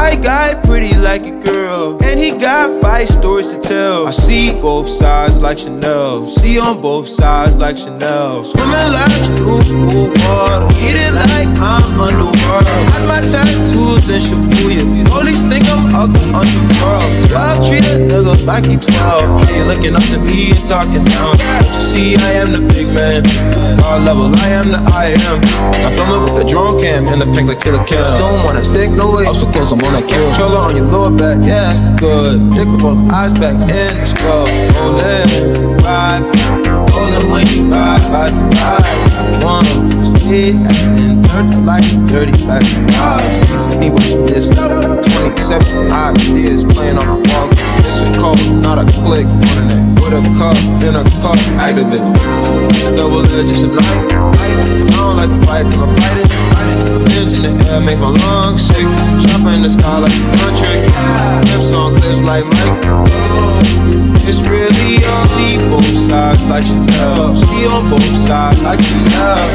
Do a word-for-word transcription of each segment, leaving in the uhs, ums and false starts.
White guy, pretty like a girl, and he got five stories to tell. I see both sides like Chanel, see on both sides like Chanel. Swimming like blue, blue water, eating like I'm underworld. Had my tattoos in Shibuya, police think I'm out the underworld. twelve treat a nigga like he twelve. He looking up to me and talking down. Don't you see I am the big man? God level, I am the I am. I'm filming with the drone cam and the pink like Killer Kim. Don't wanna stick, no way. I'm so close, I'm on that kill. Controller on your lower back, yeah, that's good. Dick up on the eyes back in the scrub. Rollin', ride, rollin' when you ride, ride, ride. One, speed, and turn the light, dirty back. twenty sixteen, but you missed. twenty seventeen, ideas playing on the wall. It's a code, not a click. Running it with a cup, then a cup, activate. Double edges at night. I don't like to fight, but I'm fighting. Hands in the air make my lungs sick. Chopping in the sky like a country. Lips on clips like Mike. It's really all. See both sides like Chanel. See on both sides like Chanel.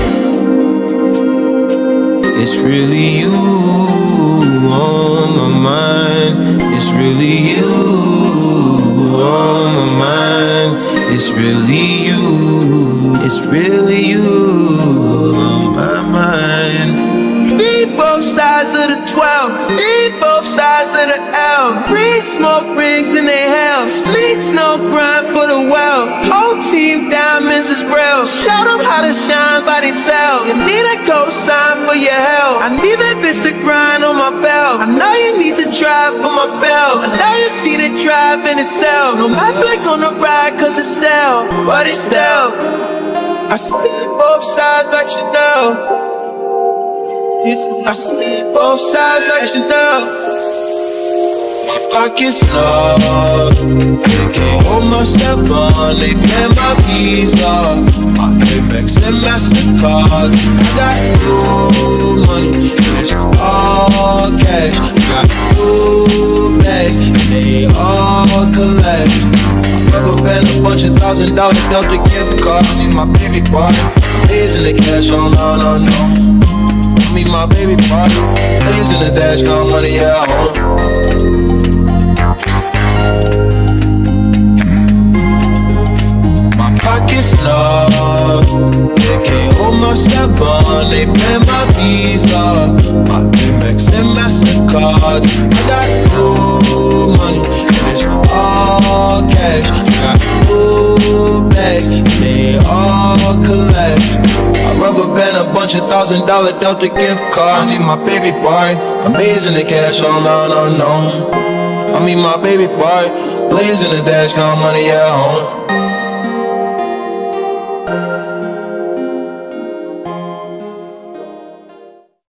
It's really you on my mind. It's really you on my mind. It's really you. It's really you on my mind. Need both sides of the twelve, need both sides of the L. Free smoke rings in their hell, sleet snow grind for the well. Whole team diamonds is real, show them how to shine by themselves. You need a cosign for your help, I need that bitch to grind on my belt. I know you need to drive for my belt, I know you see the drive in itself. No matter like on the ride cause it's stale, but it's stale. I see both sides like Chanel. I see both sides like Chanel. My pockets snug, they can't hold myself on. They pay my visa, my Amex and MasterCards. I got new money, it's all cash. I got new bags, and they all collect. Never been a bunch of thousand dollar Delta gift cards. See my baby boy, days in the cash, oh no, no, no. Me, my baby boy, days in the dash, got money, yeah, home. My pockets snug, they can't hold myself on. They pay my visa, my Amex and MasterCards. I got new money, and it's all cash. I got new bags, and they all collect. I rubber band a bunch of thousand dollar Delta gift cards. I need my baby boy, amazing the cash, oh no, no, no. I mean my baby boy, blazing the dash, got money at home.